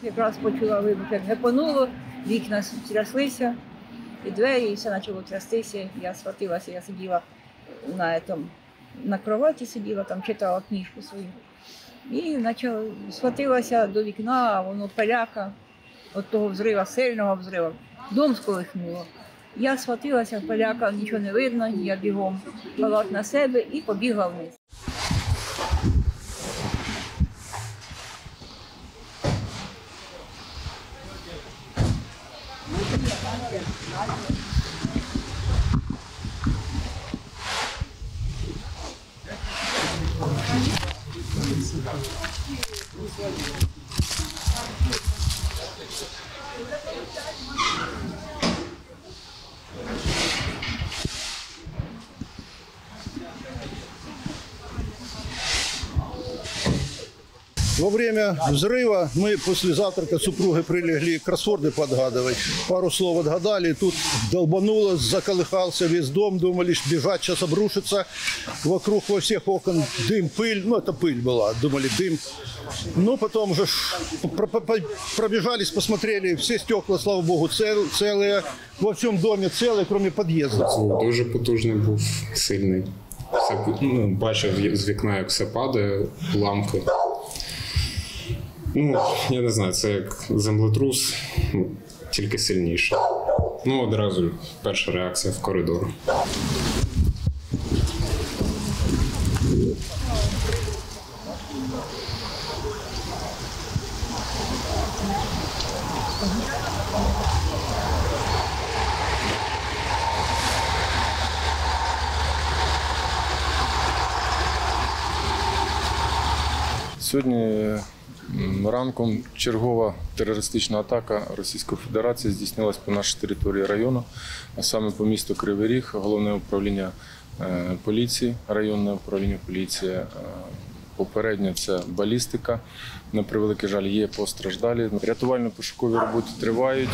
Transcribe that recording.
якраз почула вибух, як гепануло, вікна тряслися, і двері, і все почало трястися. Я схватилася, я сиділа на кроваті, сиділа, там читала книжку свою. І схватилася до вікна, а воно пиляка від того взриву, сильного взриву. Дом сколихнуло. Я схватилася, пиляка, нічого не видно, я бігом халат на себе і побігла вниз. Во время взрыва мы после завтрака супруги прилегли кроссворды подгадывать. Пару слов отгадали, тут долбануло, заколыхался весь дом, думали, бежать, сейчас обрушится. Вокруг во всех окон дым, пыль, ну это пыль была, думали дым. Но потом уже пробежались, посмотрели, все стекла, слава богу, целые. Во всем доме целые, кроме під'їзду. Звук дуже потужний був, сильний. Бачив з вікна, як все падає, ламки. Я не знаю, це як землетрус, тільки сильніше. Одразу перша реакція в коридор. Сьогодні ранком чергова терористична атака Російської Федерації здійснилась по нашій території району, а саме по місту Кривий Ріг, головне управління поліції, районне управління поліції. Попередньо це балістика. На превеликий жаль, є постраждалі. Рятувально-пошукові роботи тривають.